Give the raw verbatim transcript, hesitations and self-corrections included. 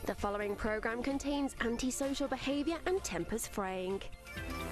The following programme contains antisocial behaviour and tempers fraying.